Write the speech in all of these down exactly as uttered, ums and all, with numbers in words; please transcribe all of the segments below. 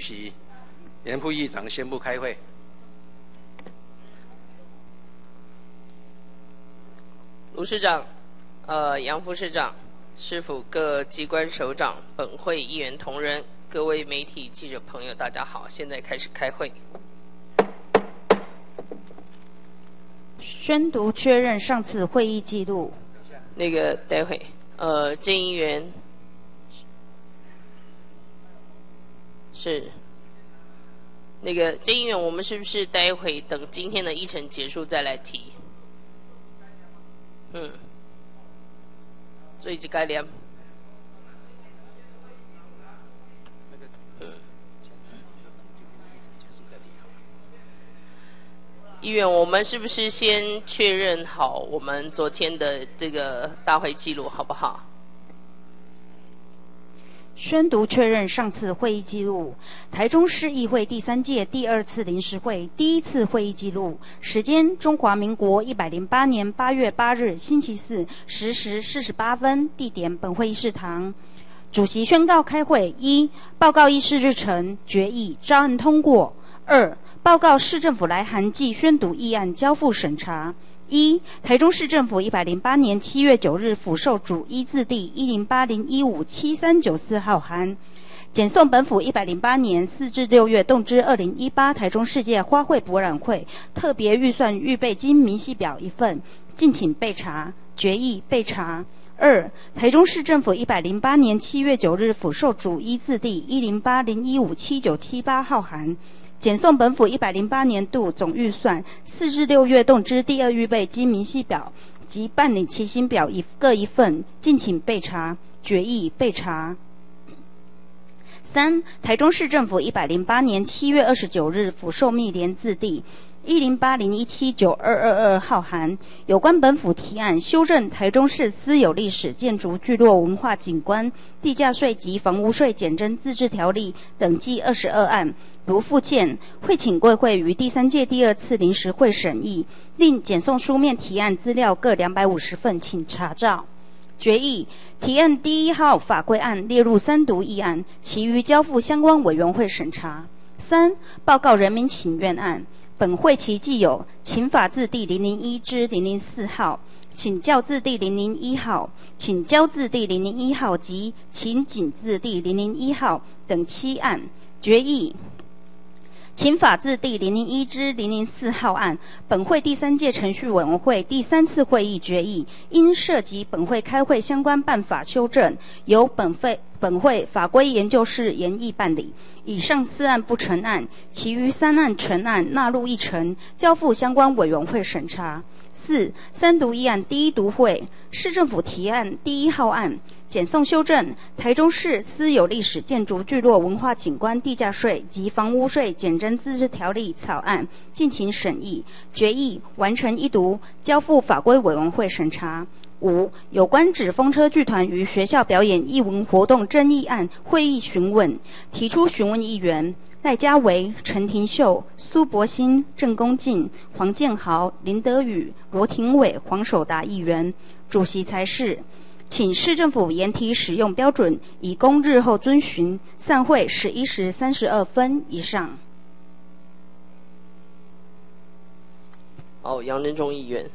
席、严副议长宣布开会。 卢市长、呃，杨副市长、市府各机关首长、本会议员同仁、各位媒体记者朋友，大家好！现在开始开会。 宣读确认上次会议记录。 那个待会，呃，郑议员是那个郑议员，我们是不是待会等今天的议程结束再来提？嗯，做一概念。嗯，议员，我们是不是先确认好我们昨天的这个大会记录，好不好？ 宣读确认上次会议记录。台中市议会第三届第二次临时会第一次会议记录，时间：中华民国一百零八年八月八日星期四十时四十八分，地点本会议室堂。主席宣告开会：一、报告议事日程决议照案通过；二、报告市政府来函暨宣读议案交付审查。一、台中市政府一百零八年七月九日府授主一字第一零八零一五七三九四号函，检送本府一百零八年四至六月动之二零一八台中世界花卉博览会特别预算预备金明细表一份，敬请备查。决议备查。二、台中市政府一百零八年七月九日府授主一字第一零八零一五七九七八号函，检送本府一百零八年度总预算四至六月动之第二预备金明细表及办理期薪表一各一份，敬请备查。决议备查。三、台中市政府一百零八年七月二十九日府授密联字第一零八零一七九二二二号函，有关本府提案修正台中市私有历史建筑聚落文化景观地价税及房屋税减征自治条例等计二十二案，如附件，会请贵会于第三届第二次临时会审议，另检送书面提案资料各两百五十份，请查照。决议提案第一号法规案列入三读议案，其余交付相关委员会审查。三、报告人民请愿案，本会其既有请法字第零零一至零零四号、请教字第零零一号、请交字第零零一号及请谨字第零零一号等七案。决议请法字第零零一至零零四号案，本会第三届程序委员会第三次会议决议，因涉及本会开会相关办法修正，由本会本会法规研究室研议办理。以上四案不成案，其余三案成案，纳入议程，交付相关委员会审查。四、三读议案第一读会，市政府提案第一号案，检送修正台中市私有历史建筑聚落文化景观地价税及房屋税减征自治条例草案，进行审议。决议完成一读，交付法规委员会审查。五、有关纸风车剧团于学校表演艺文活动争议案会议询问，提出询问议员赖家维、陈廷秀、苏博兴、郑公进、黄建豪、林德宇、罗廷伟、黄守达议员。主席裁示，请市政府严提使用标准，以供日后遵循。散会十一时三十二分以上。 好，杨振中议员。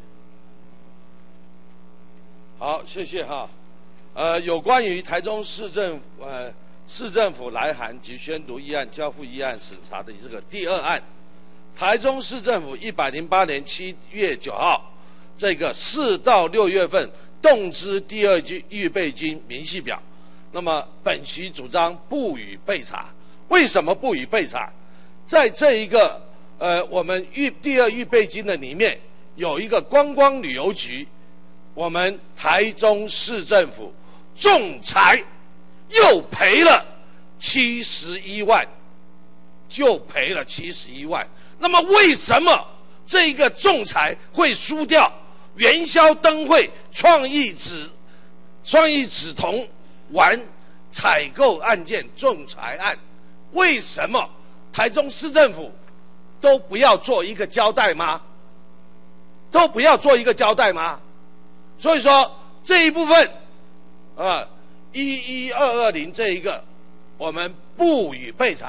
好，谢谢哈。呃，有关于台中市政呃市政府来函及宣读议案交付议案审查的这个第二案，台中市政府一百零八年七月九号这个四到六月份动支第二季预备金明细表，那么本席主张不予备查。为什么不予备查？在这一个呃我们预第二预备金的里面有一个观光旅游局。我们台中市政府仲裁又赔了七十一万，就赔了七十一万。那么为什么这个仲裁会输掉元宵灯会创意纸创意纸铜玩采购案件仲裁案？为什么台中市政府都不要做一个交代吗？都不要做一个交代吗？所以说这一部分，啊，一一二二零这一个，我们不予备查。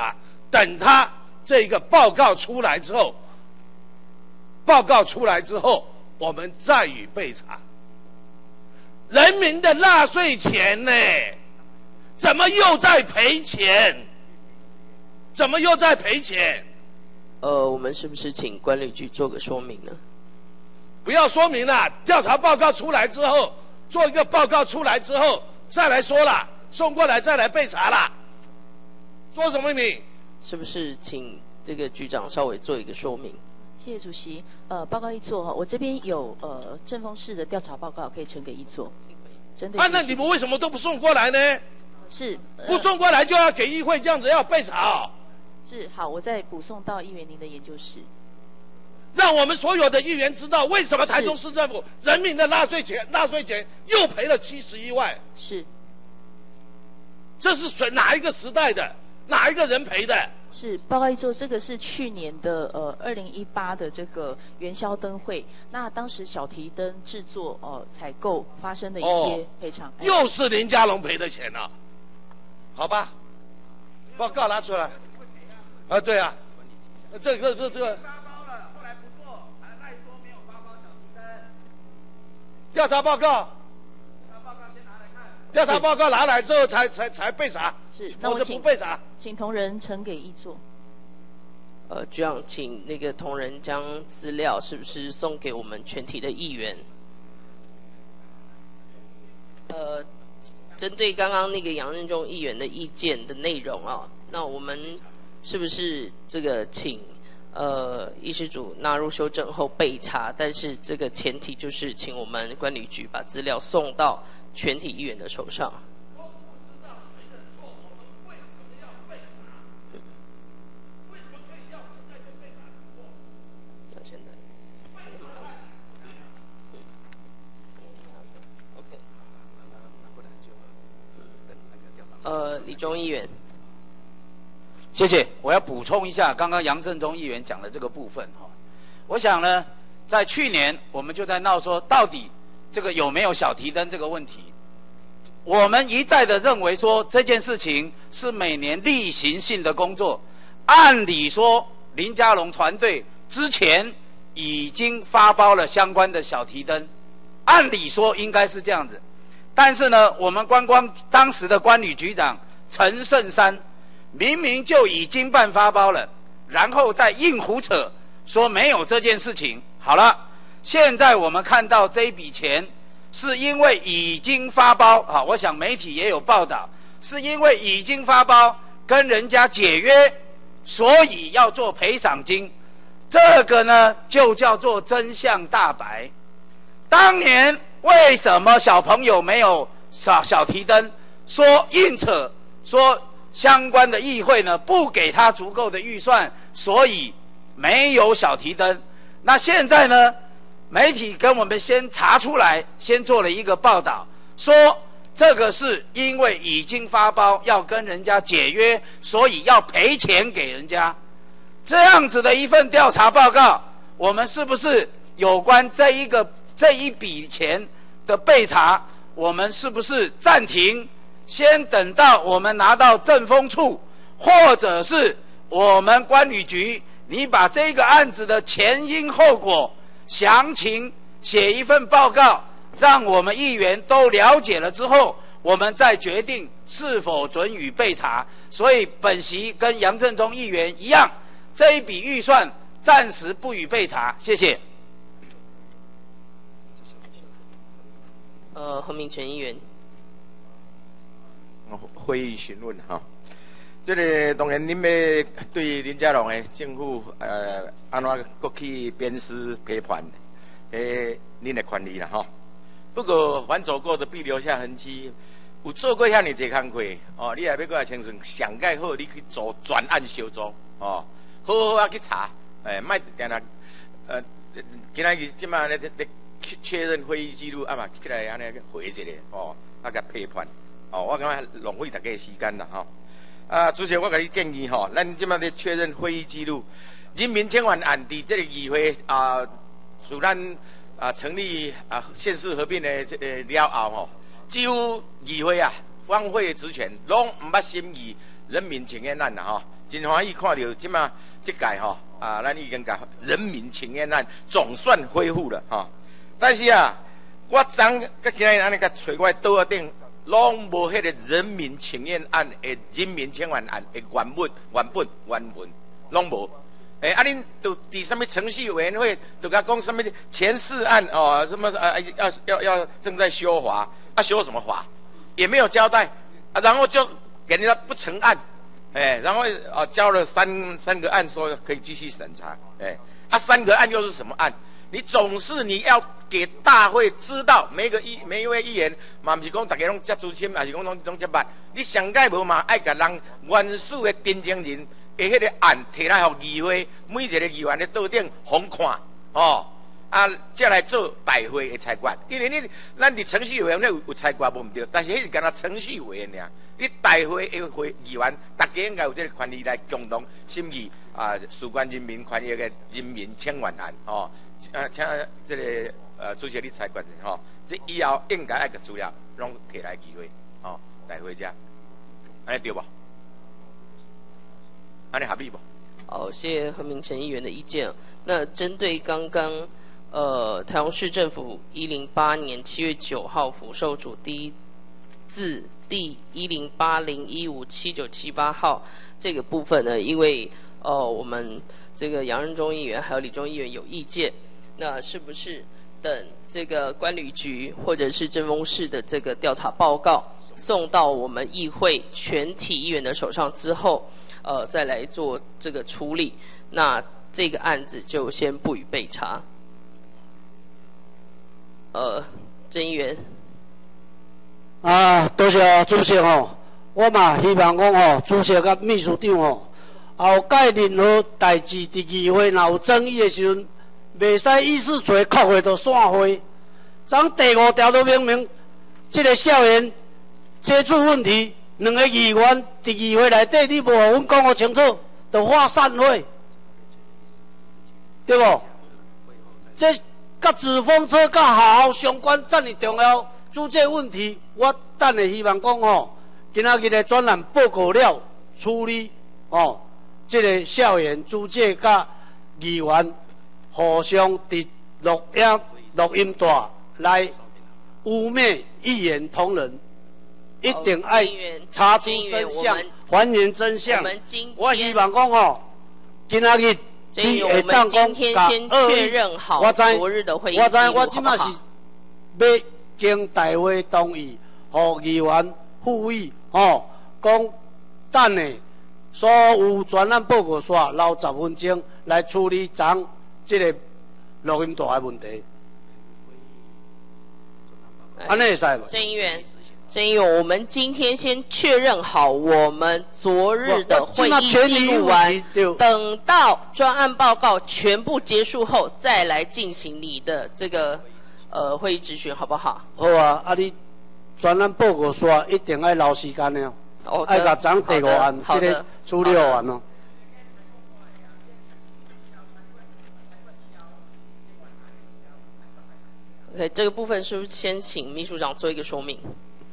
等他这个报告出来之后，报告出来之后，我们再予备查。人民的纳税钱呢，怎么又在赔钱？怎么又在赔钱？ 呃，我们是不是请观旅局做个说明呢？ 不要说明了，调查报告出来之后，做一个报告出来之后再来说啦，送过来再来备查啦。说什么你？ 是不是请这个局长稍微做一个说明？ 谢谢主席。呃，报告一做哈，我这边有呃正风市的调查报告可以呈给一做。针对啊，那你们为什么都不送过来呢？ 是、呃、 不送过来就要给议会这样子要备查哦。 是好，我再补送到议员您的研究室， 让我们所有的议员知道为什么台中市政府人民的纳税钱纳税钱又赔了七十一万。 是， 这是谁哪一个时代的哪一个人赔的？ 是报告一做，这个是去年的呃二零一八的这个元宵灯会，那当时小提灯制作呃采购发生的一些赔偿、 哦，又是林佳龙赔的钱啊？好吧，报告拿出来。啊，对啊，这个这这个。调查报告，调查报告拿来之后才才才备查， 是， 否则不备查。 请同仁呈给议座。 呃，局长，请那个同仁将资料是不是送给我们全体的议员？呃，针对刚刚那个杨任中议员的意见的内容啊，那我们是不是这个请呃议事组纳入修正后备查？但是这个前提就是请我们观旅局把资料送到全体议员的手上。呃，李忠议员， 谢谢。我要补充一下刚刚杨正中议员讲的这个部分哈。我想呢，在去年我们就在闹说，到底这个有没有小提灯这个问题？我们一再的认为说这件事情是每年例行性的工作，按理说林佳龙团队之前已经发包了相关的小提灯，按理说应该是这样子。但是呢，我们观光当时的观旅局长陈胜山，明明就已经办发包了，然后再硬胡扯说没有这件事情。好了，现在我们看到这一笔钱，是因为已经发包啊，我想媒体也有报道，是因为已经发包跟人家解约，所以要做赔偿金。这个呢，就叫做真相大白。当年为什么小朋友没有小小提灯？说硬扯，说相关的议会呢不给他足够的预算，所以没有小提灯。那现在呢，媒体跟我们先查出来，先做了一个报道，说这个是因为已经发包要跟人家解约，所以要赔钱给人家。这样子的一份调查报告，我们是不是有关这一个这一笔钱的备查，我们是不是暂停，先等到我们拿到政风处，或者是我们观旅局，你把这个案子的前因后果详情写一份报告，让我们议员都了解了之后，我们再决定是否准予备查。所以本席跟杨正中议员一样，这一笔预算暂时不予备查。谢谢。 呃，何明全议员， 会议询问哈，这个当然，恁要对林佳龙的政府呃安怎过去鞭尸赔款，诶，恁的权利啦哈。不过凡走过的必留下痕迹，有做过遐尼济工课哦，你也要过来清算，上盖好，你去做专案小组哦，好好啊去查，诶，卖定定呃，今仔日即马咧咧。确认会议记录啊嘛，起来安尼回一下哦，啊甲批判哦，我感觉浪费大家的时间啦吼。啊，主席，我甲你建议吼，咱即马咧确认会议记录，人民千万案伫这个议会啊，自咱啊成立啊县市合并的这个了后吼，几乎议会啊，方会职权拢毋捌审议人民请愿案啦吼， 真欢喜看到即马即届吼啊，咱已经甲人民请愿案总算恢复了吼。但是啊，我昨甲今日安尼甲找我桌仔顶，拢无迄个人民请愿案的人民请愿案的原本原本原文，拢无。诶、欸，啊，恁都伫什么程序委员会，都甲讲什么前四案哦，什么啊要要要正在修法，啊修什么法，也没有交代，啊，然后就给人家不成案，哎、欸，然后啊交了三三个案，说可以继续审查，哎、欸，啊三个案又是什么案？你总是你要给大会知道，每一个议每一位议员嘛，不是讲大家拢接资深，还是讲拢拢接捌，你上届无嘛爱甲人原始的真正人。诶，迄个案摕来互议会，每一个议员咧桌顶互看，哦，啊，才来做大会的裁决。因为你咱伫程序委员会有有裁决无毋对，但是迄是干那程序委员尔。你大会的会议员，大家应该有这个权利来共同审议啊，事关人民权益的人民请愿案，哦，啊，请这个呃主席你裁决者，吼，这以后应该爱个资料拢摕来议会，哦，大会遮，安尼对无？安尼合理不？ 好，谢谢何明诚议员的意见。那针对刚刚呃台中市政府一零八年七月九号府授主第一字第一零八零一五七九七八号这个部分呢，因为呃我们这个杨任中议员还有李忠议员有意见，那是不是等这个关旅局或者是政风室的这个调查报告送到我们议会全体议员的手上之后？呃，再来做这个处理，那这个案子就先不予备查。呃，郑议员。 啊，多谢主席吼，我嘛希望讲吼，主席甲秘书长吼，后届任何代志伫议会若有争议的时阵，袂使意思做哭的就散会。咱第五条都明明，这个校园接触问题。两个议员伫议会内底，你无互阮讲个清楚，就发散会，对无？这甲纸风车、甲学校相关遮尔重要，主这问题，我等下希望讲吼，今仔日的专栏报告了处理哦，这个校园主这甲议员互相伫录音录音带来污蔑议员同仁。一定爱查出真相，还原真相。我希望讲吼，今仔日你会当讲甲二一，我知，我知，我即马是要经大会同意，互议员复议，吼，讲等下所有专案报告刷留十分钟来处理咱这个录音带的问题。安尼会使无？ 郑议员。郑议员，我们今天先确认好我们昨日的会议记录完，等到专案报告全部结束后，再来进行你的这个呃会议质询，好不好？ 好啊，啊你专案报告刷一定要留时间的哦，爱甲咱第五案这个处理完哦。 OK， 这个部分是不是先请秘书长做一个说明？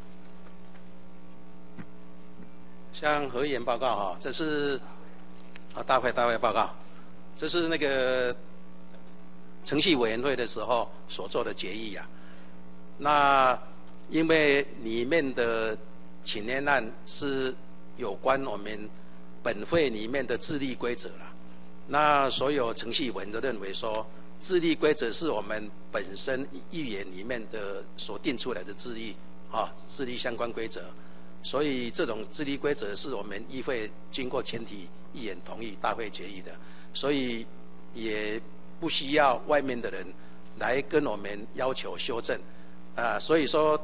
向何议员报告哈，这是啊大会大会报告，这是那个程序委员会的时候所做的决议啊。那因为里面的请愿案是有关我们本会里面的治理规则啦，那所有程序委员都认为说，治理规则是我们本身议员里面的所定出来的治理啊，治理相关规则。所以这种治理规则是我们议会经过全体议员同意、大会决议的，所以也不需要外面的人来跟我们要求修正，啊，所以说，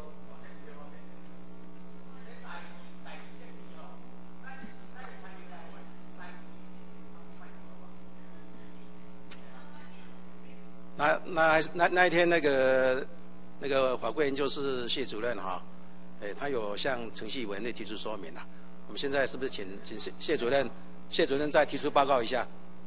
那那那那一天那个那个法规研究室谢主任哈。哎，他有向程序委员会提出说明了。我们现在是不是请请谢谢主任，谢主任再提出报告一下？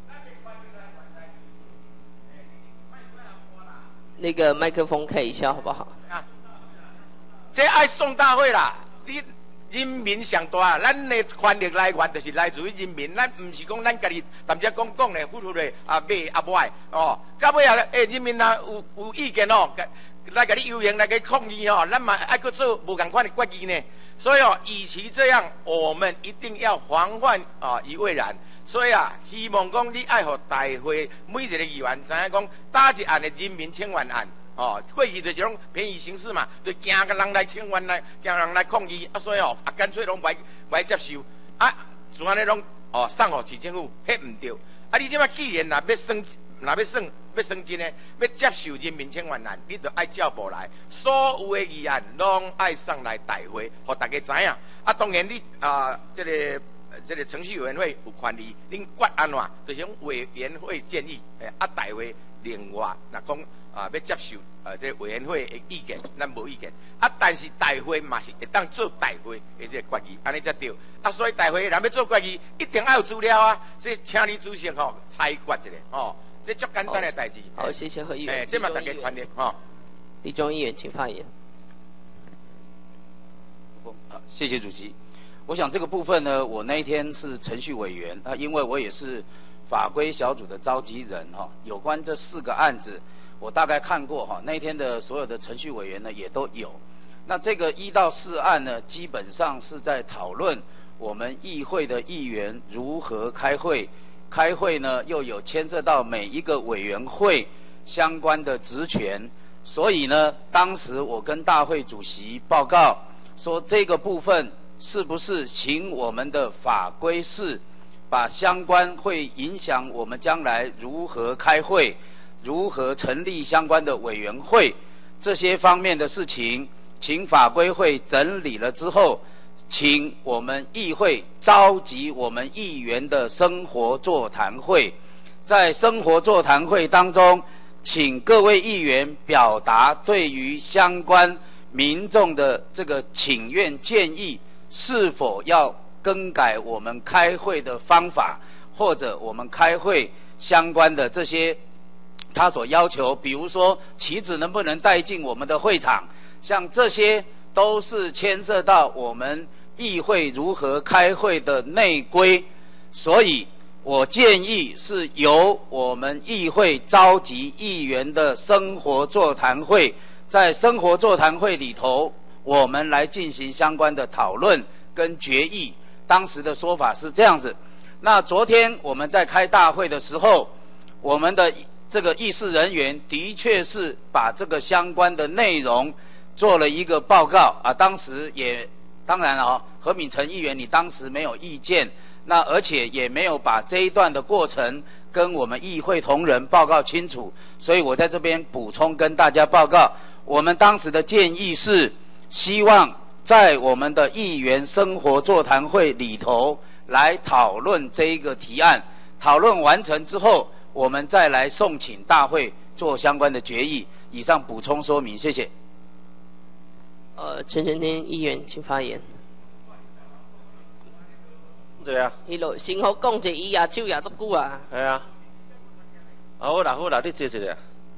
那个麦克风开一下好不好？ 啊，这爱送大会啦！你人民上大，咱的权力来源就是来自于人民，咱唔是讲咱家己，但只讲讲咧，呼呼咧啊买啊买哦，到尾啊，诶，人民啊有有意见哦，来甲你游行来甲你抗议哦，咱嘛爱去做无共款的决议呢。所以哦，与其这样，我们一定要防范啊于未然。所以啊，希望讲你爱互大会每一个议员知影讲，打一案的人民请愿案。哦，过去就是种便宜形式嘛，就惊个人来请愿来，惊人来抗议，啊，所以哦，啊，干脆拢袂袂接受，啊，就安尼拢哦送互市政府，迄唔对。啊，你即摆既然若要算，若要算要算真诶，要接受人民请愿案，你就爱照步来，所有诶议案拢爱送来大会，互大家知影。啊，当然你啊，即、呃这个这个程序委员会有权利，恁决安怎，就是种委员会建议，诶，啊，大会另外若讲。啊，要接受啊，这个委员会的意见，咱无意见。啊，但是大会嘛是会当做大会的这个决议，安尼才对。啊，所以大会若要做决议，一定要有资料啊。这请你主席吼、哦、裁决一下，哦，这足简单的代志。 好，谢谢何议员。 哎，这嘛大家权利吼。 李忠议员，请发言。 啊，谢谢主席。我想这个部分呢，我那一天是程序委员啊，因为我也是法规小组的召集人哈、哦。有关这四个案子。我大概看过哈，那天的所有的程序委员呢也都有。那这个一到四案呢，基本上是在讨论我们议会的议员如何开会，开会呢又有牵涉到每一个委员会相关的职权，所以呢，当时我跟大会主席报告说，这个部分是不是请我们的法规室把相关会影响我们将来如何开会。如何成立相关的委员会，这些方面的事情，请法规会整理了之后，请我们议会召集我们议员的生活座谈会，在生活座谈会当中，请各位议员表达对于相关民众的这个请愿建议，是否要更改我们开会的方法，或者我们开会相关的这些。他所要求，比如说旗子能不能带进我们的会场，像这些都是牵涉到我们议会如何开会的内规，所以我建议是由我们议会召集议员的生活座谈会，在生活座谈会里头，我们来进行相关的讨论跟决议。当时的说法是这样子。那昨天我们在开大会的时候，我们的这个议事人员的确是把这个相关的内容做了一个报告啊，当时也当然了、哦，何敏成议员你当时没有意见，那而且也没有把这一段的过程跟我们议会同仁报告清楚，所以我在这边补充跟大家报告，我们当时的建议是希望在我们的议员生活座谈会里头来讨论这一个提案，讨论完成之后。我们再来送请大会做相关的决议。以上补充说明，谢谢。 呃，陈澄天议员，请发言。 对啊。 伊落先好讲者，伊也手也足久啊。 系啊。啊，好啦好啦，你坐一下。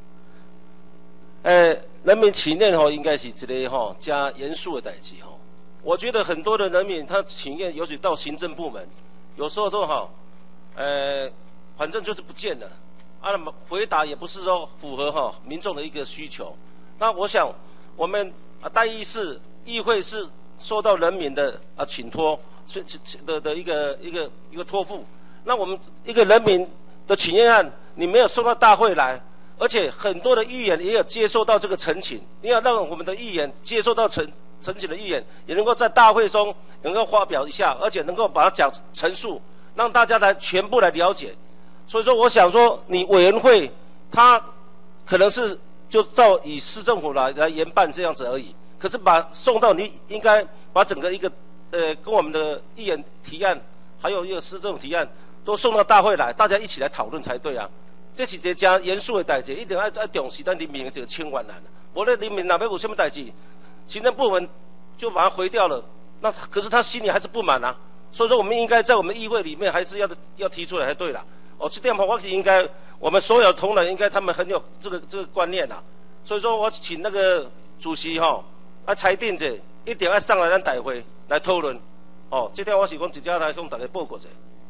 诶、欸，人民请愿吼，应该是一个吼加严肃的代志吼。我觉得很多的人民他请愿，尤其到行政部门，有时候都好，呃。反正就是不见了，啊，那么回答也不是说符合哈民众的一个需求。那我想，我们啊，代议士议会是受到人民的啊请托，是的的一个一个一个托付。那我们一个人民的请愿案，你没有送到大会来，而且很多的议员也有接受到这个陈请，你要让我们的议员接受到陈陈请的议员，也能够在大会中能够发表一下，而且能够把它讲陈述，让大家来全部来了解。所以说，我想说，你委员会，它可能是就照以市政府来来研办这样子而已。可是把送到你应该把整个一个呃跟我们的议员提案，还有一个市政府提案，都送到大会来，大家一起来讨论才对啊。这是一个加严肃的代志，一定要要重视咱人民的这个千万难。无论人民哪边有什么代志，行政部门就把它回掉了，那可是他心里还是不满啊。所以说，我们应该在我们议会里面还是要要提出来才对啦。哦，这点我是应该，我们所有同仁应该他们很有这个这个观念啦。所以说我请那个主席哈、哦，啊裁定者一定要上来咱大会来讨论。哦，这点我是讲直接来向大家报告者。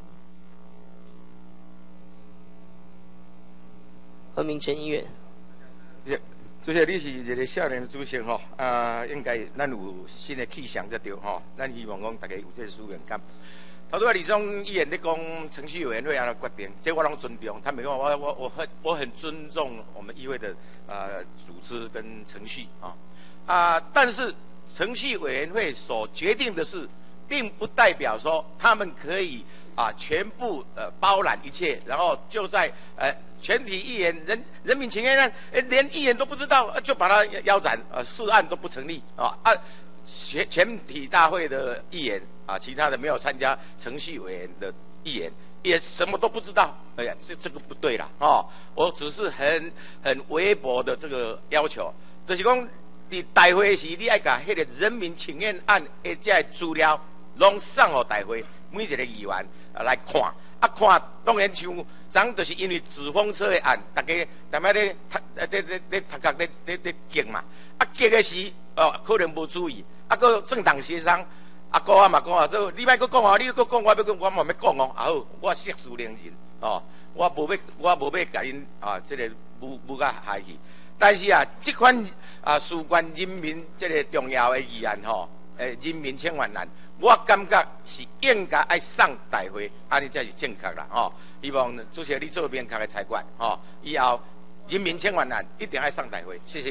何明诚议员。 主席，你是一个少年的主席吼，啊，应该咱有新的气象才对吼。咱希望讲大家有这个思源感。头拄啊，李宗议员咧讲程序委员会安怎决定，这我拢尊重。他没讲，我我我很我很尊重我们议会的呃组织跟程序啊啊，但是程序委员会所决定的事，并不代表说他们可以啊全部呃包揽一切，然后就在呃。全体议员人人民请愿案，连议员都不知道，就把他腰斩，呃，事案都不成立啊啊！全全体大会的议员啊，其他的没有参加程序委员的议员也什么都不知道。哎呀，这这个不对啦哦！我只是很很微薄的这个要求，就是讲你大会时，你爱把迄个人民请愿案的这资料，拢送给大会每一个议员来看。啊，看当然像，咱就是因为纸风车的案，大家大摆咧读，咧咧咧读角咧咧咧激嘛。啊，激的时哦，可能无注意，啊，个政党协商，啊，哥啊嘛讲啊，这你莫搁讲哦，你搁讲我要讲，我嘛要讲哦。啊好，我息事宁人哦，我无要，我无要甲恁啊，这个侮侮甲害去。但是啊，这款啊事关人民这个重要的议案吼，诶，人民千万难。我感觉是应该爱上大会，安尼才是正确啦吼。希望主席你做明确的裁决吼，以后人民千万难，一定爱上大会。谢谢。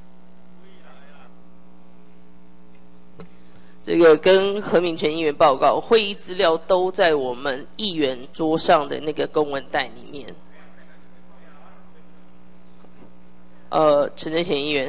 这个跟何明诚议员报告，会议资料都在我们议员桌上的那个公文袋里面。呃，陈振贤议员。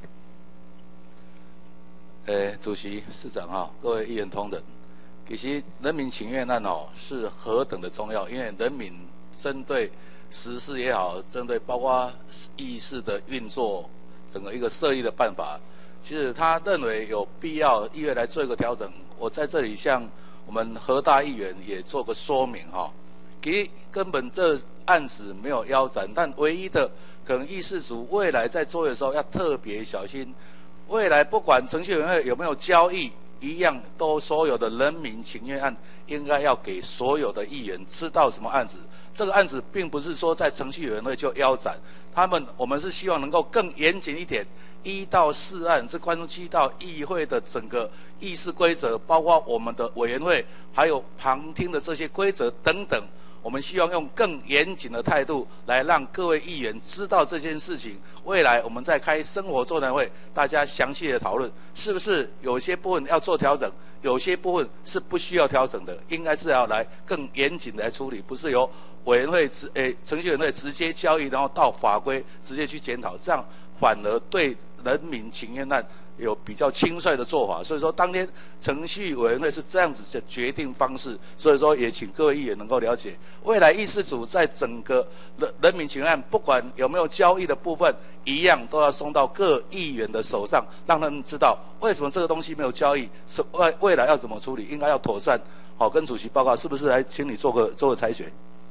呃，主席、市长哈，各位议员同仁，其实人民请愿案哦是何等的重要，因为人民针对时事也好，针对包括议事的运作，整个一个设立的办法，其实他认为有必要议会来做一个调整。我在这里向我们何大议员也做个说明哈，其实根本这案子没有腰斩，但唯一的可能议事组未来在做的时候要特别小心。未来不管程序委员会有没有交易，一样都所有的人民请愿案应该要给所有的议员知道什么案子。这个案子并不是说在程序委员会就腰斩，他们我们是希望能够更严谨一点。一到四案是关系到议会的整个议事规则，包括我们的委员会，还有旁听的这些规则等等。我们希望用更严谨的态度来让各位议员知道这件事情。未来我们再开生活座谈会，大家详细的讨论，是不是有些部分要做调整，有些部分是不需要调整的，应该是要来更严谨的来处理，不是由委员会直诶程序委员会直接交易，然后到法规直接去检讨，这样反而对人民请愿案有比较轻率的做法。所以说当天程序委员会是这样子的决定方式，所以说也请各位议员能够了解，未来议事组在整个人人民请愿案不管有没有交易的部分，一样都要送到各议员的手上，让他们知道为什么这个东西没有交易，是未未来要怎么处理，应该要妥善。好，跟主席报告，是不是来请你做个做个裁决？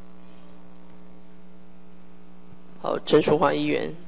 好，陈淑华议员。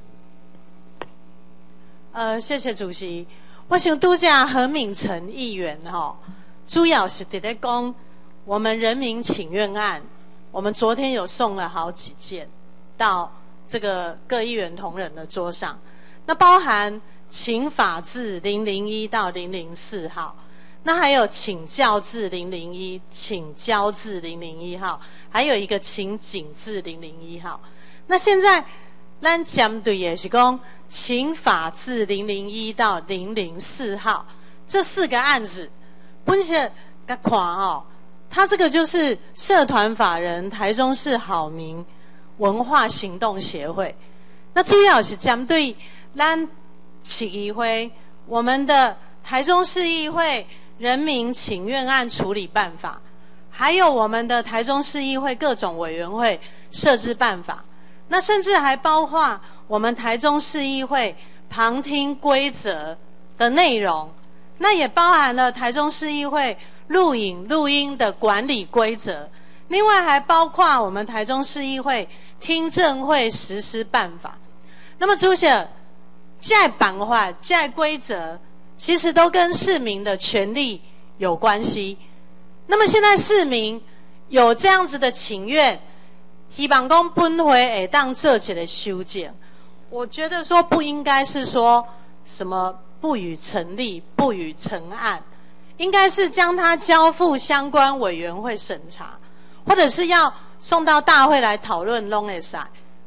呃，谢谢主席。我想拄则何敏成议员哈、哦，主要是在在讲我们人民请愿案，我们昨天有送了好几件到这个各议员同仁的桌上，那包含请法字零零一到零零四号，那还有请教字零零一、请交字零零一号，还有一个请警字零零一号。那现在咱针对的是讲请法字零零一到零零四号这四个案子，本身甲看哦，他这个就是社团法人台中市好民文化行动协会，那主要是针对咱市议会我们的台中市议会人民请愿案处理办法，还有我们的台中市议会各种委员会设置办法，那甚至还包括我们台中市议会旁听规则的内容，那也包含了台中市议会录影录音的管理规则，另外还包括我们台中市议会听证会实施办法。那么主席，这办法、这规则其实都跟市民的权利有关系。那么现在市民有这样子的请愿，希望讲本会会当做一个修正。我觉得说不应该是说什么不予成立、不予成案，应该是将它交付相关委员会审查，或者是要送到大会来讨论拢会使。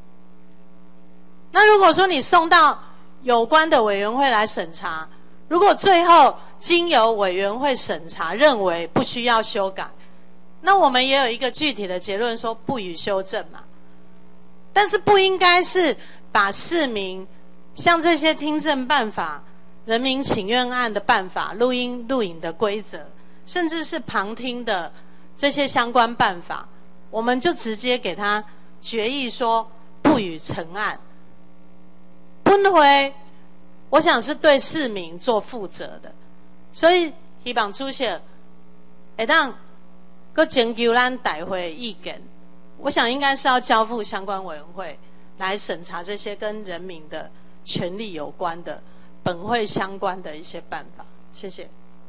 那如果说你送到有关的委员会来审查，如果最后经由委员会审查认为不需要修改，那我们也有一个具体的结论说不予修正嘛。但是不应该是把市民像这些听证办法、人民请愿案的办法、录音录影的规则，甚至是旁听的这些相关办法，我们就直接给他决议说不予成案。本会我想是对市民做负责的，所以希望主席会当搁征求咱大会意见。我想应该是要交付相关委员会来审查这些跟人民的权利有关的本会相关的一些办法。谢谢。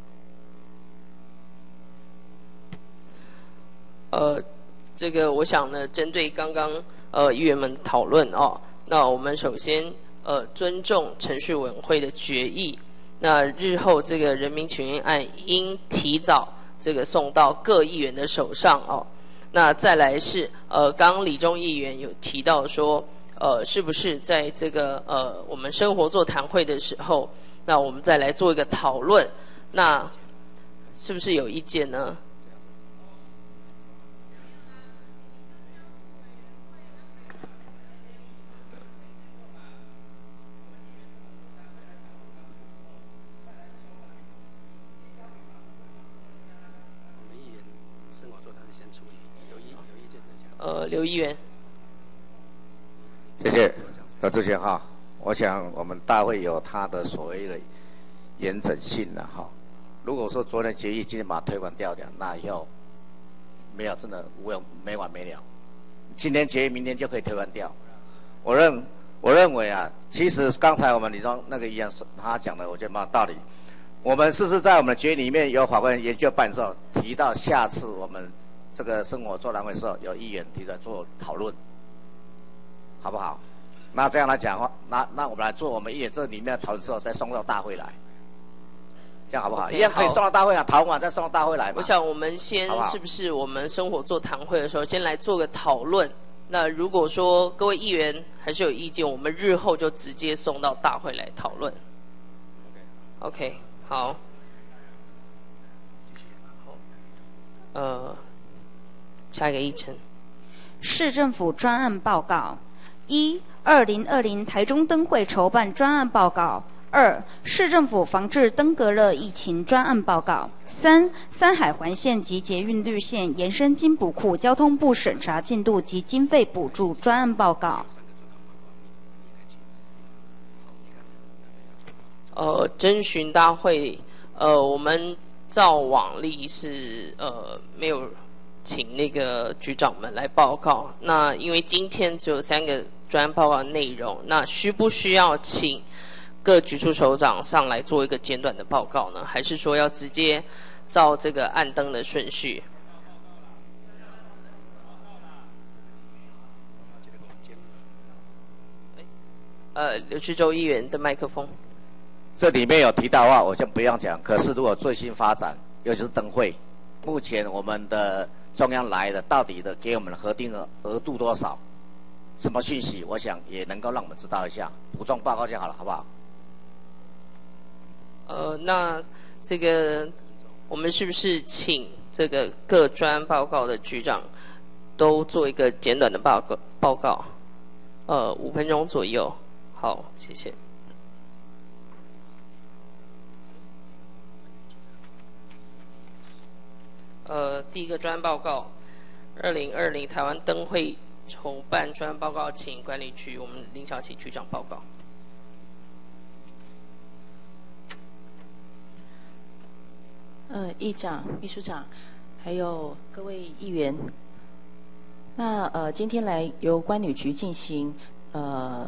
呃，这个我想呢，针对刚刚呃议员们讨论哦，那我们首先呃尊重程序委员会的决议，那日后这个人民请愿案应提早这个送到各议员的手上哦。那再来是呃，刚刚李忠议员有提到说，呃，是不是在这个呃我们生活座谈会的时候，那我们再来做一个讨论，那是不是有意见呢？呃，刘议员， 谢谢，党主席哈。我想我们大会有它的所谓的严整性了哈。如果说昨天决议今天把它推翻掉掉，那以后没有真的无用没完没了。今天决议明天就可以推翻掉。我认我认为啊，其实刚才我们李忠那个议员他讲的，我觉得蛮有道理。我们是不是在我们的决议里面有法官研究办的时候提到，下次我们这个生活座谈会的时候，有议员提出来做讨论，好不好？那这样来讲的话，那那我们来做我们议员这里面的讨论之后，再送到大会来，这样好不好？ Okay, 一样可以送到大会来，讨论完再送到大会来嘛。 我想我们先好不好是不是我们生活座谈会的时候，先来做个讨论。那如果说各位议员还是有意见，我们日后就直接送到大会来讨论。OK， 好。呃。下一个议程， 市政府专案报告：一、二零二零台中灯会筹办专案报告；二、市政府防治登革热疫情专案报告；三、三海环线及捷运绿线延伸金补库交通部审查进度及经费补助专案报告。 呃，征询大会，呃，我们照往例是呃没有。请那个局长们来报告。那因为今天只有三个专案报告的内容，那需不需要请各局处首长上来做一个简短的报告呢？还是说要直接照这个按灯的顺序？呃，刘志洲议员的麦克风。 这里面有提到的话，我先不用讲。可是如果最新发展，尤其是灯会，目前我们的中央来的到底的给我们的核定额额度多少？什么讯息？我想也能够让我们知道一下，补充报告就好了，好不好？ 呃，那这个我们是不是请这个各专案报告的局长都做一个简短的报告？报告，呃，五分钟左右。好，谢谢。呃，第一个专案报告，二零二零台湾灯会筹办专案报告，请管理局我们林小琪局长报告。 呃，议长、秘书长，还有各位议员，那呃，今天来由关旅局进行呃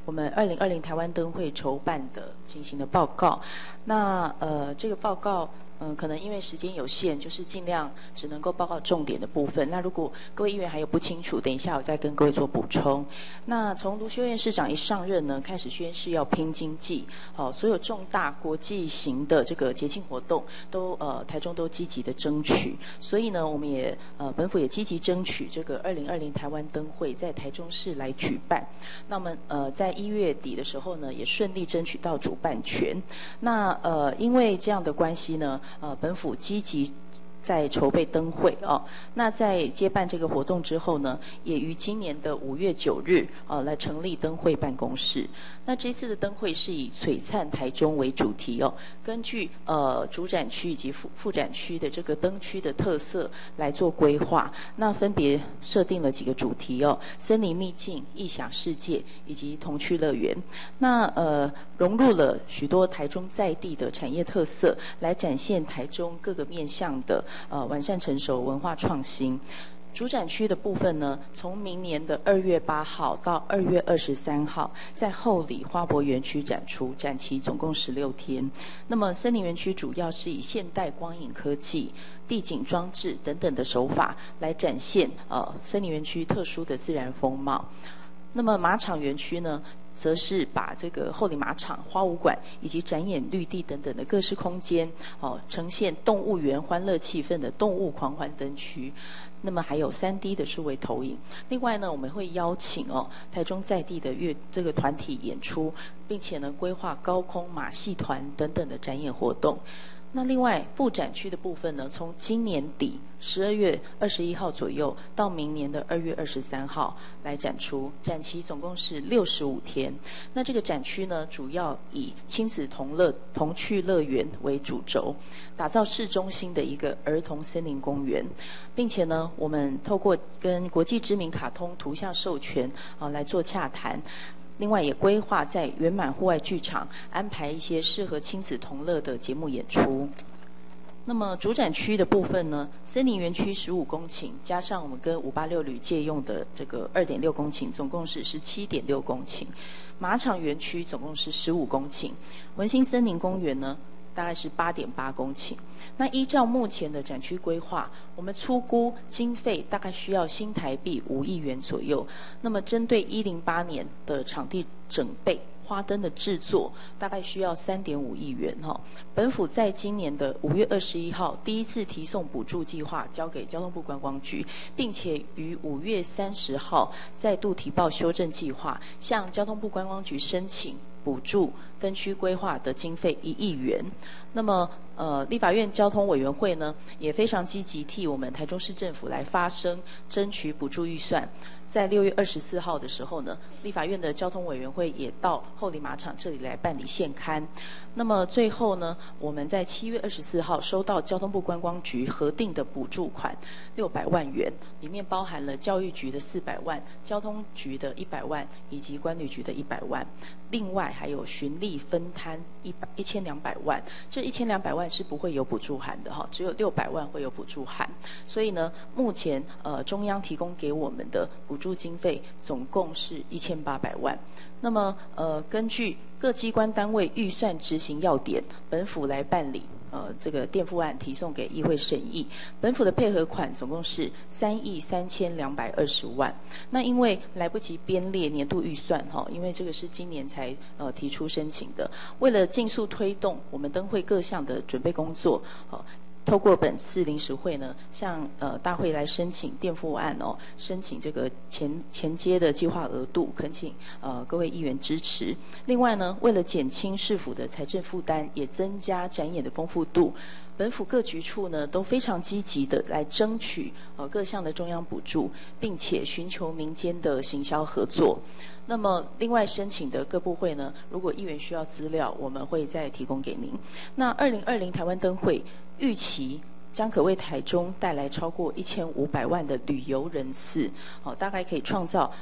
我们二零二零台湾灯会筹办的情形的报告。那呃，这个报告。嗯，可能因为时间有限，就是尽量只能够报告重点的部分。那如果各位议员还有不清楚，等一下我再跟各位做补充。那从卢秀燕市长一上任呢，开始宣示要拼经济，好、哦，所有重大国际型的这个节庆活动都呃台中都积极的争取。所以呢，我们也呃本府也积极争取这个二零二零台湾灯会在台中市来举办。那么呃在一月底的时候呢，也顺利争取到主办权。那呃因为这样的关系呢。呃，本府积极在筹备灯会哦。那在接办这个活动之后呢，也于今年的五月九日呃来成立灯会办公室。那这次的灯会是以璀璨台中为主题哦，根据呃主展区以及副副展区的这个灯区的特色来做规划。那分别设定了几个主题哦：森林秘境、异想世界以及童趣乐园。那呃融入了许多台中在地的产业特色，来展现台中各个面向的呃完善成熟文化创新。主展区的部分呢，从明年的二月八号到二月二十三号，在后里花博园区展出，展期总共十六天。那么森林园区主要是以现代光影科技、地景装置等等的手法来展现呃森林园区特殊的自然风貌。那么马场园区呢，则是把这个后里马场、花舞馆以及展演绿地等等的各式空间，哦，呈现动物园欢乐气氛的动物狂欢灯区。那么还有 三 D 的数位投影。另外呢，我们会邀请哦台中在地的乐这个团体演出，并且呢规划高空马戏团等等的展演活动。那另外副展区的部分呢，从今年底十二月二十一号左右到明年的二月二十三号来展出，展期总共是六十五天。那这个展区呢，主要以亲子同乐童趣乐园为主轴，打造市中心的一个儿童森林公园，并且呢，我们透过跟国际知名卡通图像授权啊来做洽谈。另外也规划在圆满户外剧场安排一些适合亲子同乐的节目演出。那么主展区的部分呢，森林园区十五公顷，加上我们跟五八六旅借用的这个二点六公顷，总共是十七点六公顷。马场园区总共是十五公顷，文心森林公园呢大概是八点八公顷。那依照目前的展区规划，我们粗估经费大概需要新台币五亿元左右。那么针对一零八年的场地整备、花灯的制作，大概需要三点五亿元哈。本府在今年的五月二十一号第一次提送补助计划交给交通部观光局，并且于五月三十号再度提报修正计划，向交通部观光局申请补助灯区规划的经费一亿元。那么呃，立法院交通委员会呢，也非常积极替我们台中市政府来发声，争取补助预算。在六月二十四号的时候呢，立法院的交通委员会也到后里马场这里来办理现勘。那么最后呢，我们在七月二十四号收到交通部观光局核定的补助款六百万元，里面包含了教育局的四百万、交通局的一百万以及观旅局的一百万，另外还有巡历分摊一百一千两百万。这一千两百万是不会有补助函的哈，只有六百万会有补助函。所以呢，目前呃中央提供给我们的补助经费总共是一千八百万。那么呃根据各机关单位预算执行要点，本府来办理呃这个垫付案提送给议会审议。本府的配合款总共是三亿三千两百二十万。那因为来不及编列年度预算哈，因为这个是今年才呃提出申请的，为了尽速推动我们灯会各项的准备工作，呃透过本次临时会呢，向呃大会来申请垫付案哦，申请这个前前接的计划额度，恳请呃各位议员支持。另外呢，为了减轻市府的财政负担，也增加展演的丰富度，本府各局处呢都非常积极的来争取呃各项的中央补助，并且寻求民间的行销合作。那么另外申请的各部会呢，如果议员需要资料，我们会再提供给您。那二零二零台湾灯会预期将可为台中带来超过一千五百万的旅游人次，哦，大概可以创造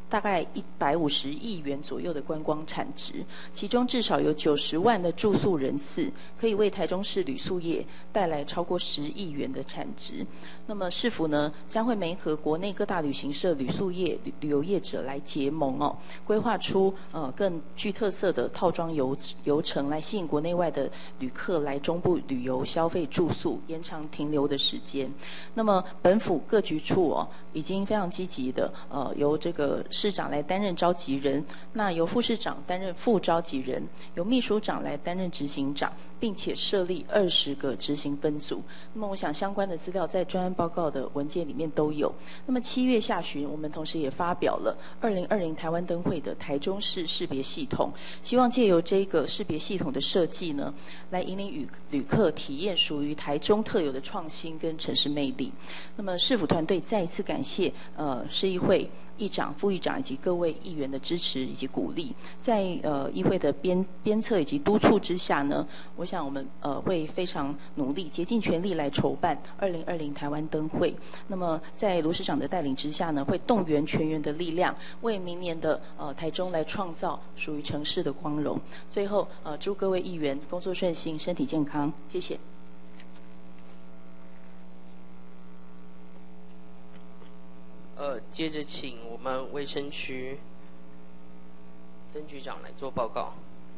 大概一百五十亿元左右的观光产值，其中至少有九十万的住宿人次，可以为台中市旅宿业带来超过十亿元的产值。那么市府呢，将会媒合国内各大旅行社、旅宿业、旅旅游业者来结盟哦，规划出呃更具特色的套装游游程，来吸引国内外的旅客来中部旅游、消费、住宿，延长停留的时间。那么本府各局处哦，已经非常积极的呃由这个市长来担任召集人，那由副市长担任副召集人，由秘书长来担任执行长，并且设立二十个执行分组。那么我想相关的资料在专案报告的文件里面都有。那么七月下旬，我们同时也发表了二零二零台湾灯会的台中市识别系统，希望借由这个识别系统的设计呢，来引领旅旅客体验属于台中特有的创新跟城市魅力。那么市府团队再一次感谢呃市议会议长、副议长以及各位议员的支持以及鼓励，在呃议会的鞭鞭策以及督促之下呢，我想我们呃会非常努力，竭尽全力来筹办二零二零台湾灯会。那么在卢市长的带领之下呢，会动员全员的力量，为明年的呃台中来创造属于城市的光荣。最后呃祝各位议员工作顺心，身体健康，谢谢。 呃，接着请我们卫生区曾局长来做报告。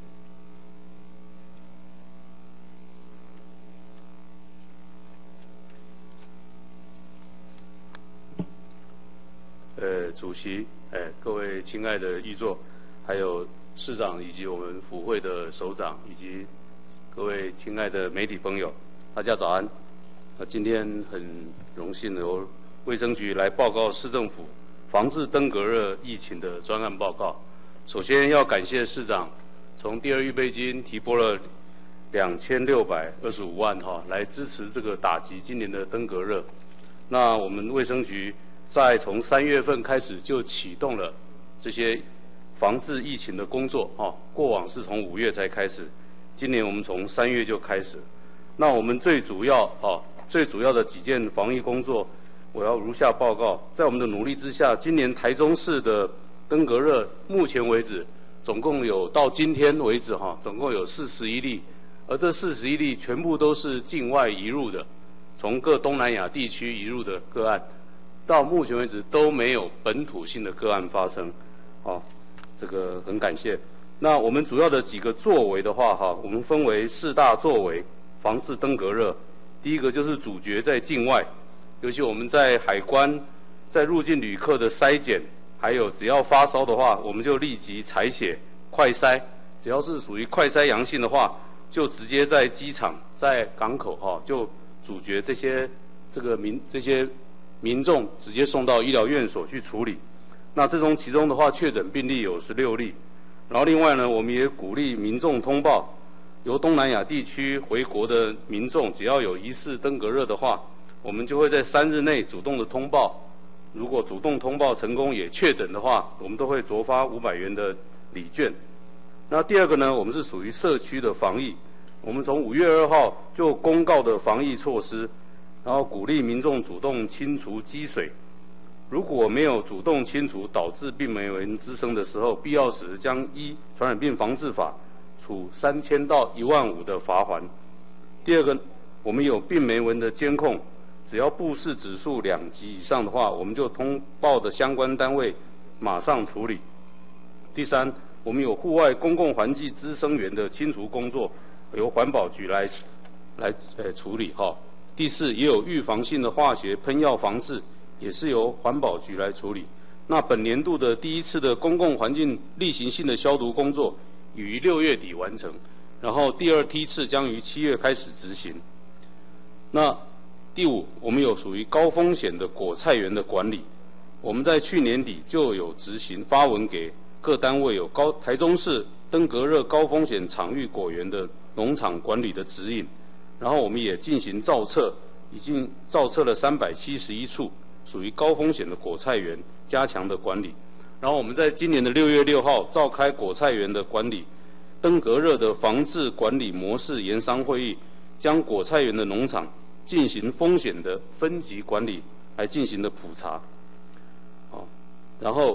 呃，主席，哎、呃，各位亲爱的议座，还有市长以及我们府会的首长，以及各位亲爱的媒体朋友，大家早安。那、呃、今天很荣幸由卫生局来报告市政府防治登革热疫情的专案报告。首先要感谢市长从第二预备金提拨了两千六百二十五万哈，来支持这个打击今年的登革热。那我们卫生局在从三月份开始就启动了这些防治疫情的工作哈，过往是从五月才开始，今年我们从三月就开始。那我们最主要哈，最主要的几件防疫工作，我要如下报告。在我们的努力之下，今年台中市的登革热目前为止，总共有到今天为止哈，总共有四十一例，而这四十一例全部都是境外移入的，从各东南亚地区移入的个案，到目前为止都没有本土性的个案发生，哦，这个很感谢。那我们主要的几个作为的话哈，我们分为四大作为防治登革热。第一个就是阻绝在境外。尤其我们在海关、在入境旅客的筛检，还有只要发烧的话，我们就立即采血快筛，只要是属于快筛阳性的话，就直接在机场、在港口哈、哦，就阻绝这些这个民这些民众直接送到医疗院所去处理。那这种其中的话，确诊病例有十六例。然后另外呢，我们也鼓励民众通报，由东南亚地区回国的民众，只要有疑似登革热的话，我们就会在三日内主动的通报。如果主动通报成功也确诊的话，我们都会酌发五百元的礼券。那第二个呢，我们是属于社区的防疫。我们从五月二号就公告的防疫措施，然后鼓励民众主动清除积水。如果没有主动清除导致病媒蚊滋生的时候，必要时将依传染病防治法处三千到一万五的罚锾。第二个，我们有病媒蚊的监控。只要布氏指数两级以上的话，我们就通报的相关单位马上处理。第三，我们有户外公共环境滋生源的清除工作，由环保局来来呃处理哈。第四，也有预防性的化学喷药防治，也是由环保局来处理。那本年度的第一次的公共环境例行性的消毒工作，已于六月底完成，然后第二梯次将于七月开始执行。那第五，我们有属于高风险的果菜园的管理，我们在去年底就有执行发文给各单位有高台中市登革热高风险场域果园的农场管理的指引，然后我们也进行造册，已经造册了三百七十一处属于高风险的果菜园，加强的管理。然后我们在今年的六月六号召开果菜园的管理登革热的防治管理模式研商会议，将果菜园的农场进行风险的分级管理，来进行的普查。好，然后我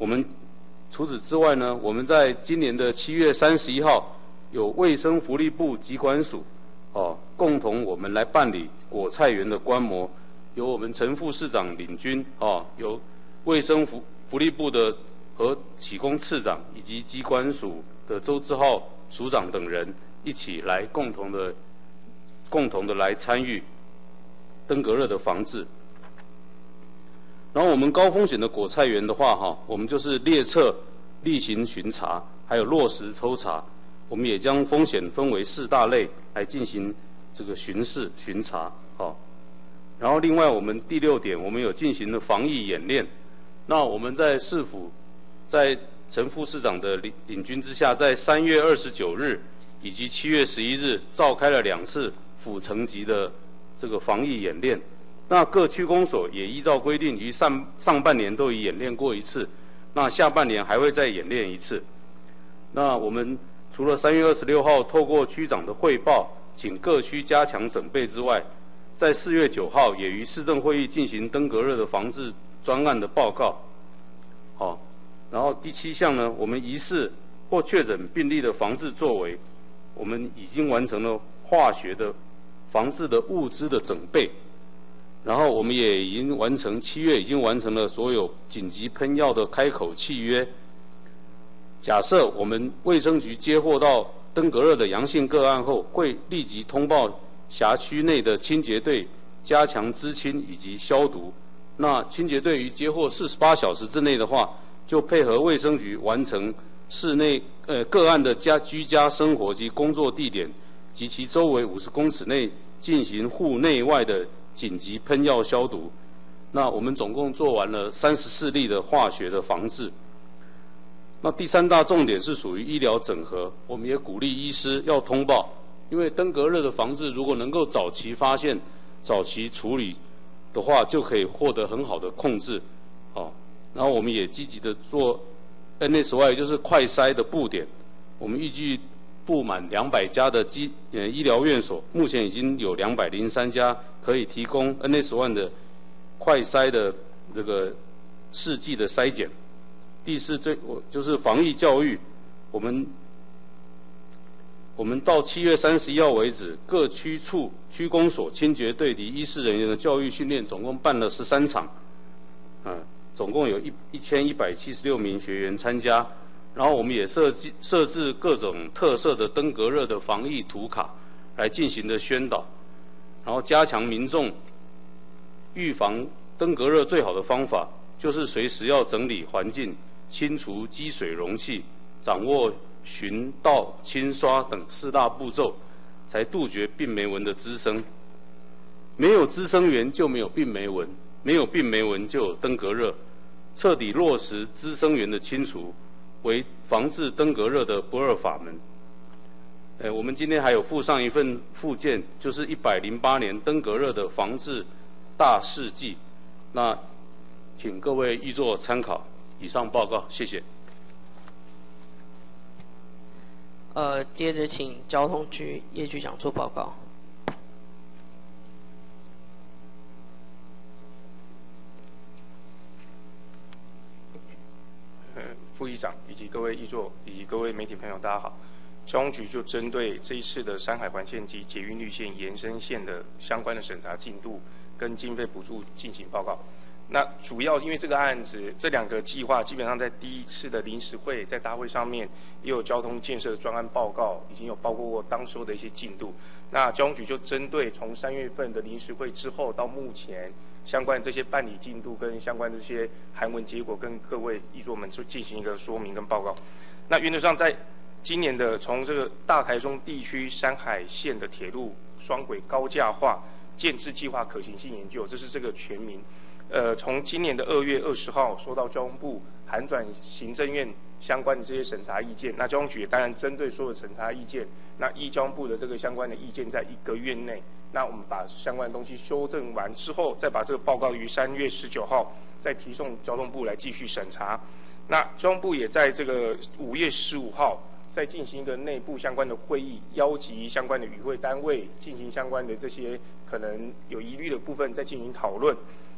我们除此之外呢，我们在今年的七月三十一号，有卫生福利部疾管署哦，共同我们来办理果菜园的观摩，由我们陈副市长领军哦，由卫生福福利部的和启功次长以及疾管署的周志浩署长等人一起来共同的共同的来参与登革热的防治。然后我们高风险的果菜园的话，哈，我们就是列册、例行巡查，还有落实抽查。我们也将风险分为四大类来进行这个巡视、巡查，好。然后另外我们第六点，我们有进行了防疫演练。那我们在市府，在陈副市长的领领军之下，在三月二十九日以及七月十一日召开了两次府层级的这个防疫演练。那各区公所也依照规定，于上上半年都已演练过一次，那下半年还会再演练一次。那我们除了三月二十六号透过区长的汇报，请各区加强准备之外，在四月九号也于市政会议进行登革热的防治专案的报告。好，然后第七项呢，我们疑似或确诊病例的防治作为，我们已经完成了化学的防治的物资的整备。然后我们也已经完成，七月已经完成了所有紧急喷药的开口契约。假设我们卫生局接获到登革热的阳性个案后，会立即通报辖区内的清洁队，加强知清以及消毒。那清洁队于接获四十八小时之内的话，就配合卫生局完成室内呃个案的家居家生活及工作地点及其周围五十公尺内进行户内外的紧急喷药消毒。那我们总共做完了三十四例的化学的防治。那第三大重点是属于医疗整合，我们也鼓励医师要通报，因为登革热的防治如果能够早期发现、早期处理的话，就可以获得很好的控制。哦，然后我们也积极的做 N S Y， 就是快筛的布点，我们预计布满两百家的基呃医疗院所，目前已经有两百零三家可以提供 N S Y 的快筛的这个试剂的筛检。第四，最我就是防疫教育，我们我们到七月三十一号为止，各区处区公所清洁队及医事人员的教育训练，总共办了十三场，啊，总共有一一千一百七十六名学员参加。然后我们也设计设置各种特色的登革热的防疫图卡来进行的宣导，然后加强民众预防登革热最好的方法就是随时要整理环境。清除积水容器，掌握巡倒、清刷等四大步骤，才杜绝病媒蚊的滋生。没有滋生源就没有病媒蚊，没有病媒蚊就有登革热。彻底落实滋生源的清除，为防治登革热的不二法门。呃，我们今天还有附上一份附件，就是一百零八年登革热的防治大事记。那请各位预做参考。以上报告，谢谢。 呃，接着请交通局叶局长做报告。 呃，副议长以及各位议座以及各位媒体朋友，大家好。交通局就针对这一次的山海环线及捷运绿线延伸线的相关的审查进度跟经费补助进行报告。那主要因为这个案子，这两个计划基本上在第一次的临时会，在大会上面也有交通建设的专案报告，已经有包括过当初的一些进度。那交通局就针对从三月份的临时会之后到目前相关的这些办理进度跟相关的这些函文结果，跟各位议座们就进行一个说明跟报告。那原则上在今年的从这个大台中地区山海线的铁路双轨高架化建制计划可行性研究，这是这个全名。呃，从今年的二月二十号收到交通部函转行政院相关的这些审查意见，那交通局也当然针对所有审查意见，那依交通部的这个相关的意见，在一个月内，那我们把相关的东西修正完之后，再把这个报告于三月十九号再提送交通部来继续审查。那交通部也在这个五月十五号再进行一个内部相关的会议，邀集相关的与会单位进行相关的这些可能有疑虑的部分，再进行讨论。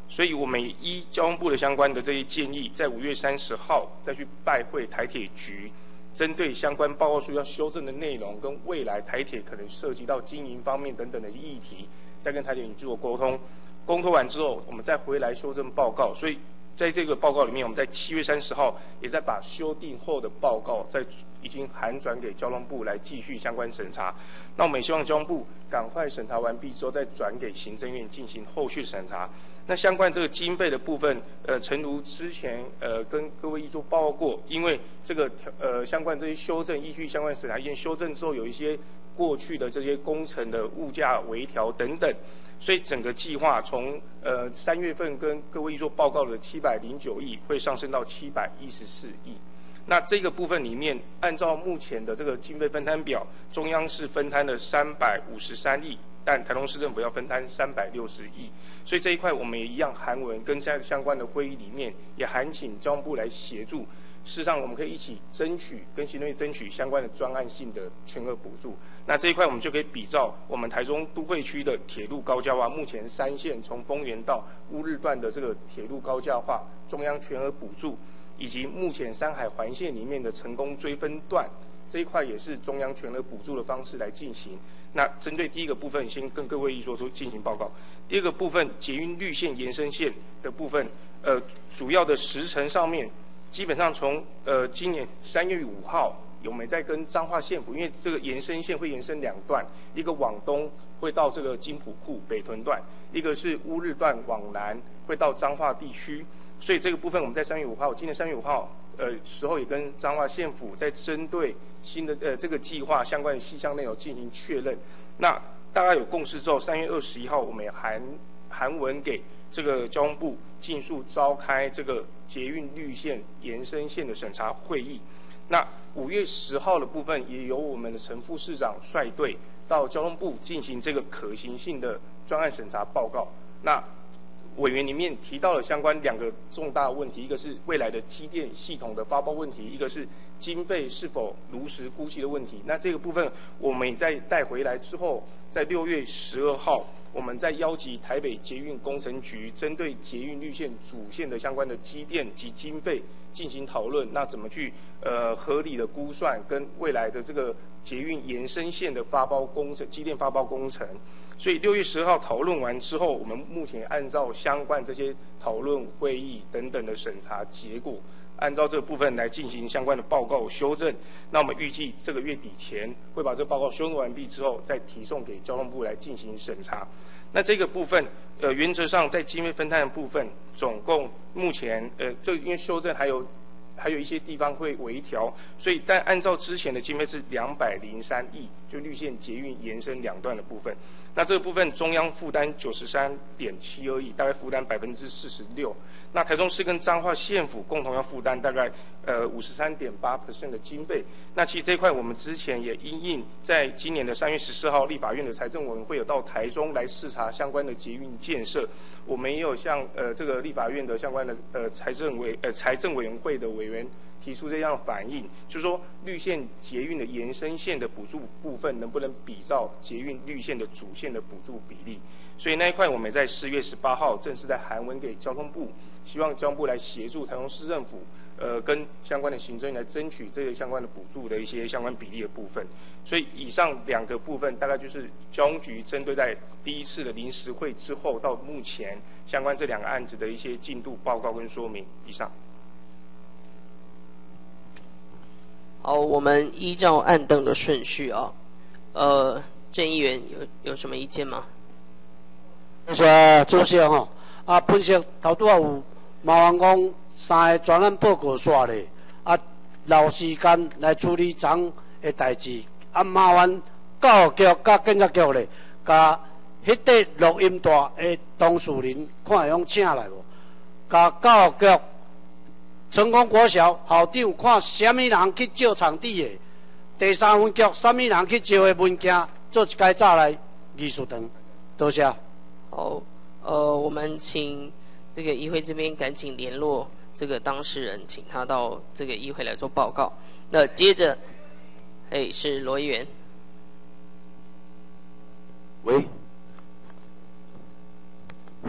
所以我们依交通部的相关的这些建议，在五月三十号再去拜会台铁局，针对相关报告书要修正的内容，跟未来台铁可能涉及到经营方面等等的议题，再跟台铁局做沟通。沟通完之后，我们再回来修正报告。所以在这个报告里面，我们在七月三十号也在把修订后的报告再已经函转给交通部来继续相关审查。那我们也希望交通部赶快审查完毕之后，再转给行政院进行后续审查。那相关这个经费的部分，呃，诚如之前呃跟各位议座报告过，因为这个呃相关这些修正，依据相关审查意见修正之后，有一些过去的这些工程的物价微调等等，所以整个计划从呃三月份跟各位议座报告的七百零九亿，会上升到七百一十四亿。那这个部分里面，按照目前的这个经费分摊表，中央是分摊了三百五十三亿，但台中市政府要分摊三百六十亿，所以这一块我们也一样函文跟现在相关的会议里面也函请交通部来协助。事实上，我们可以一起争取跟行政院争取相关的专案性的全额补助。那这一块我们就可以比照我们台中都会区的铁路高架化，目前三线从丰原到乌日段的这个铁路高架化，中央全额补助，以及目前山海环线里面的成功追分段这一块，也是中央全额补助的方式来进行。那针对第一个部分，先跟各位议座做进行报告。第二个部分，捷运绿线延伸线的部分，呃，主要的时程上面，基本上从呃今年三月五号，我们在跟彰化县府，因为这个延伸线会延伸两段，一个往东会到这个金浦库北屯段，一个是乌日段往南会到彰化地区。所以这个部分我们在三月五号，今年三月五号，呃时候也跟彰化县府在针对新的呃这个计划相关的细项内容进行确认。那大家有共识之后，三月二十一号我们也函函文给这个交通部，尽速召开这个捷运绿线延伸线的审查会议。那五月十号的部分，也由我们的陈副市长率队到交通部进行这个可行性的专案审查报告。那委员里面提到了相关两个重大问题，一个是未来的机电系统的发包问题，一个是经费是否如实估计的问题。那这个部分我们也在带回来之后，在六月十二号，我们在邀集台北捷运工程局，针对捷运绿线主线的相关的机电及经费进行讨论，那怎么去呃合理的估算跟未来的这个捷运延伸线的发包工程、机电发包工程。所以六月十二号讨论完之后，我们目前按照相关这些讨论会议等等的审查结果，按照这个部分来进行相关的报告修正。那我们预计这个月底前会把这个报告修正完毕之后，再提送给交通部来进行审查。那这个部分，呃，原则上在经费分摊的部分，总共目前呃，这因为修正还有。还有一些地方会微调，所以但按照之前的经费是两百零三亿，就绿线捷运延伸两段的部分。那这个部分中央负担九十三点七二亿，大概负担百分之四十六。那台中市跟彰化县府共同要负担大概呃五十三点八 percent 的经费。那其实这一块我们之前也因应在今年的三月十四号，立法院的财政委员会有到台中来视察相关的捷运建设，我们也有向呃这个立法院的相关的呃财政委呃财政委员会的委员提出这样反映，就是说绿线捷运的延伸线的补助部分能不能比照捷运绿线的主线的补助比例？所以那一块我们在四月十八号正式在函文给交通部，希望交通部来协助台中市政府，呃，跟相关的行政院来争取这些相关的补助的一些相关比例的部分。所以以上两个部分大概就是交通局针对在第一次的临时会之后到目前相关这两个案子的一些进度报告跟说明。以上。 好，我们依照按灯的顺序啊，呃，郑议员有有什么意见吗？ 谢谢主席吼，啊，分析头拄仔有麻烦讲三个专案报告煞咧，啊，留时间来处理昨的代志，啊，麻烦教育局甲警察局咧，甲迄块录音带的当事人看会用请来无？甲教育局。成功国小校长看什么人去借场地的，第三分局什么人去借的文件，做一改早来艺术堂。多谢。 好，呃，我们请这个议会这边赶紧联络这个当事人，请他到这个议会来做报告。那接着，哎，是罗议员。 喂。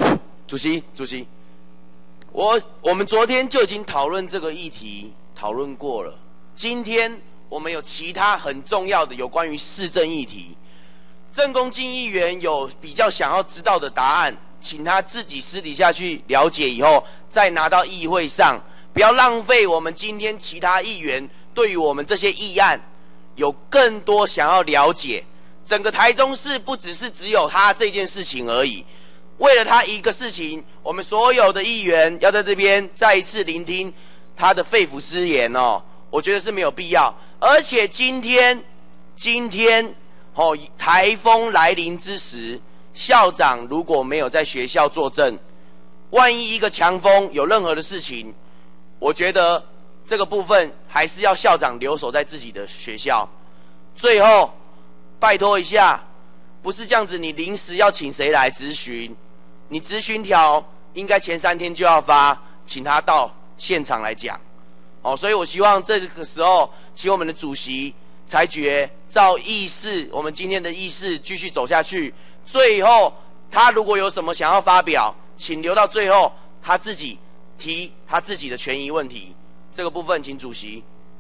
主席，主席，我我们昨天就已经讨论这个议题，讨论过了。今天我们有其他很重要的有关于市政议题，郑公金议员有比较想要知道的答案，请他自己私底下去了解，以后再拿到议会上，不要浪费我们今天其他议员对于我们这些议案有更多想要了解。整个台中市不只是只有他这件事情而已。为了他一个事情，我们所有的议员要在这边再一次聆听他的肺腑之言哦，我觉得是没有必要。而且今天，今天哦，台风来临之时，校长如果没有在学校坐镇，万一一个强风有任何的事情，我觉得这个部分还是要校长留守在自己的学校。最后，拜托一下，不是这样子，你临时要请谁来质询？你质询条应该前三天就要发，请他到现场来讲。哦，所以我希望这个时候，请我们的主席裁决，照议事，我们今天的议事继续走下去。最后，他如果有什么想要发表，请留到最后，他自己提他自己的权益问题。这个部分，请主席。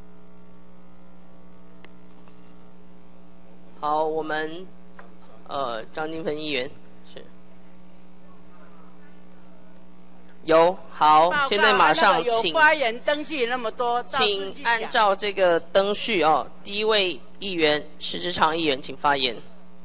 好，我们呃张金芬议员是有好，现在马上请发言登记那么多， 请按照这个登序哦。第一位议员石志昌议员，请发言。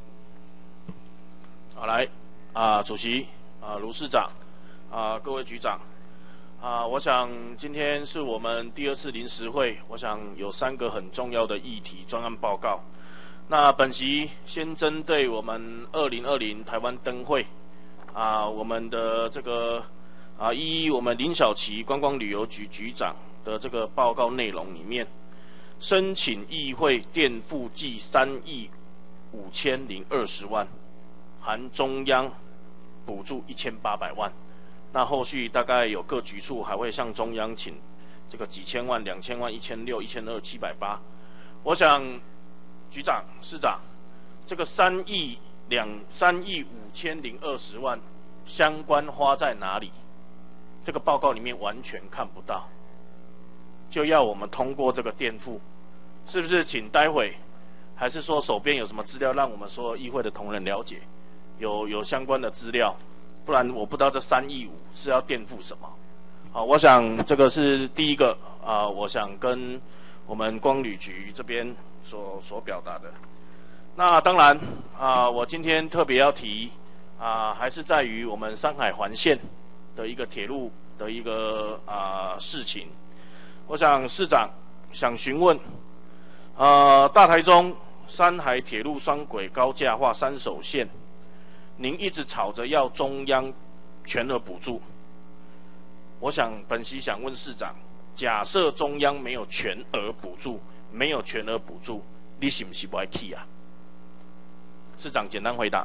好，来啊，主席啊，卢市长啊，各位局长啊，我想今天是我们第二次临时会，我想有三个很重要的议题专案报告。那本席先针对我们二零二零台湾灯会啊，我们的这个啊，依我们林小琪观光旅游局局长的这个报告内容里面，申请议会垫付计三亿五千零二十万，含中央补助一千八百万。那后续大概有各局处还会向中央请这个几千万、两千万、一千六、一千二、七百八。我想。局长、市长，这个三亿两三亿五千零二十万相关花在哪里？这个报告里面完全看不到，就要我们通过这个垫付，是不是？请待会，还是说手边有什么资料，让我们所有议会的同仁了解，有有相关的资料，不然我不知道这三亿五是要垫付什么。好，我想这个是第一个啊、呃，我想跟我们光旅局这边。所所表达的，那当然啊、呃，我今天特别要提啊、呃，还是在于我们山海环线的一个铁路的一个啊、呃、事情。我想市长想询问，呃，大台中山海铁路双轨高架化三手线，您一直吵着要中央全额补助，我想本席想问市长，假设中央没有全额补助。没有全额补助，你是不是不爱去啊？市长简单回答。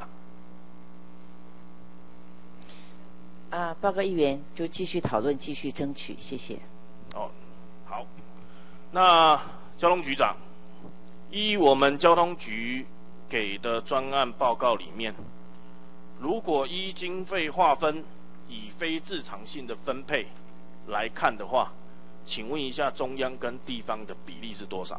啊，报告议员就继续讨论，继续争取，谢谢。 哦，好。那交通局长，依我们交通局给的专案报告里面，如果依经费划分，以非自偿性的分配来看的话。请问一下，中央跟地方的比例是多少？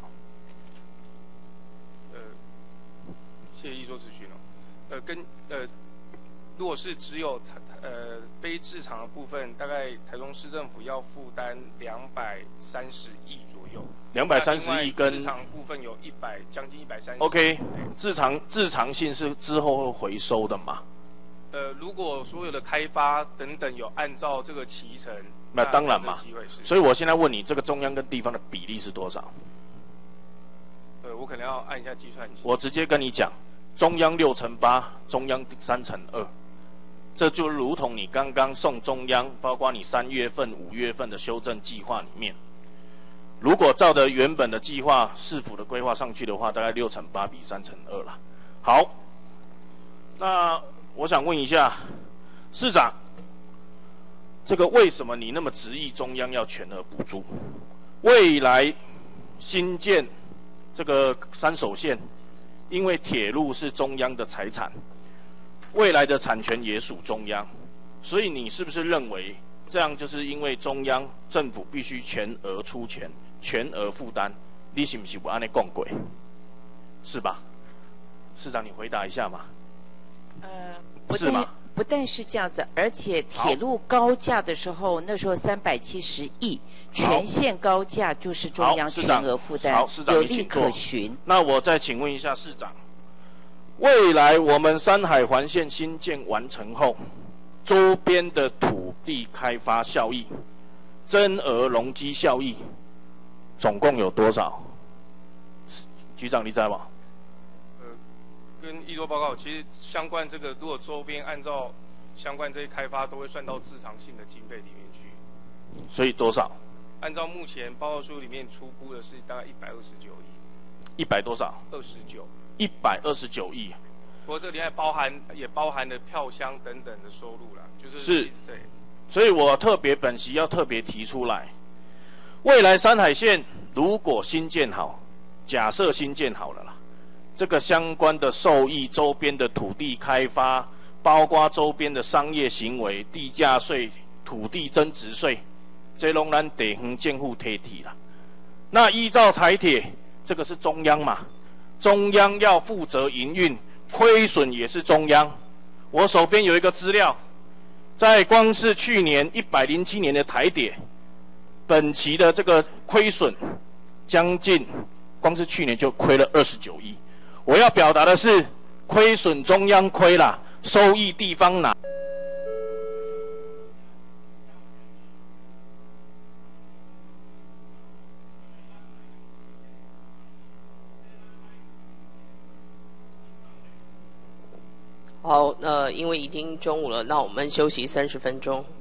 呃，谢谢议座咨询哦。呃，跟呃，如果是只有台呃非自偿的部分，大概台中市政府要负担两百三十亿左右。 两百三十亿跟自偿部分有一百将近一百三十。 OK， 自偿自偿性是之后会回收的嘛？ 呃，如果所有的开发等等有按照这个期程。 那当然嘛，所以我现在问你，这个中央跟地方的比例是多少？ 呃，我可能要按一下计算器。 我直接跟你讲，中央六乘八，中央三乘二，这就如同你刚刚送中央，包括你三月份、五月份的修正计划里面，如果照着原本的计划市府的规划上去的话，大概六乘八比三乘二了。好，那我想问一下市长。这个为什么你那么执意中央要全额补助？未来新建这个三手线，因为铁路是中央的财产，未来的产权也属中央， 所以你是不是认为这样就是因为中央政府必须全额出钱、全额负担？你是不是不按那讲过？是吧？市长，你回答一下嘛。 呃，不是吗？ 不但是这样子，而且铁路高架的时候，那时候三百七十亿，全线高架就是中央全额负担，有利可循。 那我再请问一下市长，未来我们山海环线新建完成后，周边的土地开发效益、增额容积效益，总共有多少？局长，你知道吗？ 跟议作报告，其实相关这个，如果周边按照相关这些开发，都会算到自偿性的经费里面去。 所以多少？ 按照目前报告书里面初估的是大概一百二十九亿。 一百多少？ 二十九。 一百二十九亿。 不过这里面包含也包含了票箱等等的收入啦，就是是， 对。 所以我特别本席要特别提出来，未来山海线如果新建好，假设新建好了啦。这个相关的受益周边的土地开发，包括周边的商业行为、地价税、土地增值税，这拢咱地方政府提提啦。那依照台铁，这个是中央嘛，中央要负责营运，亏损也是中央。我手边有一个资料，在光是去年一百零七年的台铁，本期的这个亏损，将近光是去年就亏了二十九亿。我要表达的是，亏损中央亏啦，收益地方拿。 好，呃，因为已经中午了，那我们休息三十分钟。